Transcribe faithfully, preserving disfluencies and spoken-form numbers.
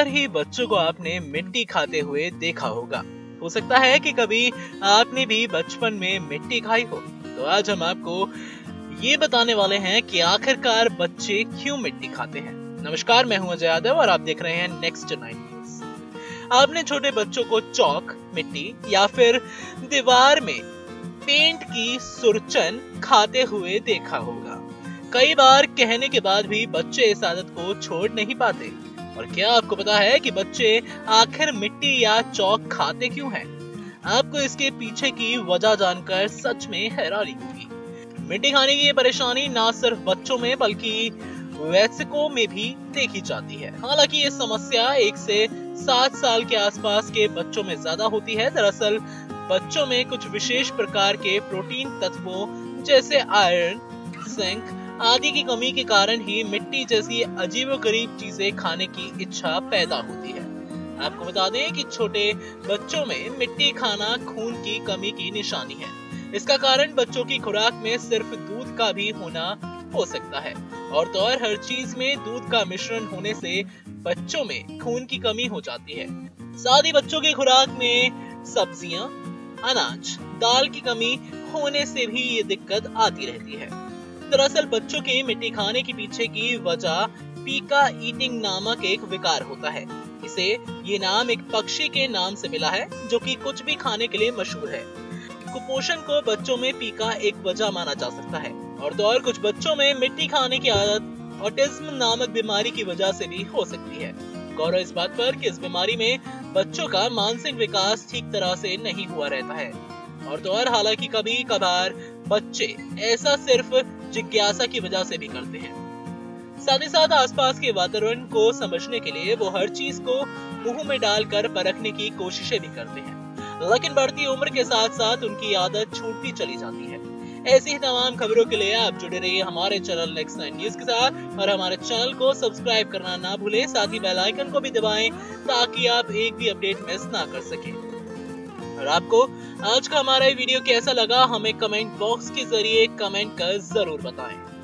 ही बच्चों को आपने मिट्टी खाते हुए देखा होगा। हो सकता है कि कभी आपने भी बचपन में मिट्टी खाई हो। तो आज हम आपको ये बताने वाले हैं कि आखिरकार बच्चे क्यों मिट्टी खाते हैं। नमस्कार, मैं हूं अजय यादव और आप देख रहे हैं नेक्स्ट नाइन न्यूज। आपने छोटे बच्चों को चौक, मिट्टी या फिर दीवार में पेंट की सुरचन खाते हुए देखा होगा। कई बार कहने के बाद भी बच्चे इस आदत को छोड़ नहीं पाते। और क्या आपको पता है कि बच्चे आखिर मिट्टी या चौक खाते क्यों हैं? आपको इसके पीछे की वजह जानकर सच में हैरानी होगी। मिट्टी खाने की ये परेशानी ना सिर्फ बच्चों में बल्कि वयस्कों में भी देखी जाती है। हालांकि ये समस्या एक से सात साल के आसपास के बच्चों में ज्यादा होती है। दरअसल बच्चों में कुछ विशेष प्रकार के प्रोटीन तत्वों जैसे आयरन, जिंक आदि की कमी के कारण ही मिट्टी जैसी अजीबोगरीब चीजें खाने की इच्छा पैदा होती है। आपको बता दें कि छोटे बच्चों में मिट्टी खाना खून की कमी की निशानी है। इसका कारण बच्चों की खुराक में सिर्फ दूध का भी होना हो सकता है। और तो और हर चीज में दूध का मिश्रण होने से बच्चों में खून की कमी हो जाती है। साथ ही बच्चों की खुराक में सब्जियां, अनाज, दाल की कमी होने से भी ये दिक्कत आती रहती है। दरअसल बच्चों के मिट्टी खाने के पीछे की वजह पीका ईटिंग नामक एक विकार होता है। इसे ये नाम एक पक्षी के नाम से मिला है जो कि कुछ भी खाने के लिए मशहूर है। कुपोषण को बच्चों में पीका एक वजह माना जा सकता है। और तो और कुछ बच्चों में मिट्टी खाने की आदत ऑटिज्म नामक बीमारी की वजह से भी हो सकती है। गौर इस बात पर कि इस बीमारी में बच्चों का मानसिक विकास ठीक तरह से नहीं हुआ रहता है। और तो और हालांकि कभी कभार बच्चे ऐसा सिर्फ जिज्ञासा की वजह से भी करते हैं। साथ ही साथ आसपास के वातावरण को समझने के लिए वो हर चीज को मुंह में डालकर परखने की कोशिशें भी करते हैं। लेकिन बढ़ती उम्र के साथ साथ उनकी आदत छूटती चली जाती है। ऐसी ही तमाम खबरों के लिए आप जुड़े रहिए हमारे चैनल नेक्स्ट नाइन न्यूज के साथ और हमारे चैनल को सब्सक्राइब करना ना भूलें। साथ ही बेल आइकन को भी दबाएं ताकि आप एक भी अपडेट मिस ना कर सकें। और आपको आज का हमारा वीडियो कैसा लगा हमें कमेंट बॉक्स के जरिए कमेंट कर जरूर बताएं।